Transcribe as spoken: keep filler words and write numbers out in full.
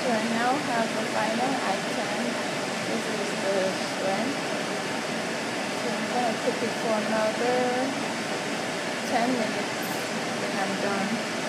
So I now have the final item. This is the shrimp. So I'm gonna cook it for another ten minutes, then I'm done.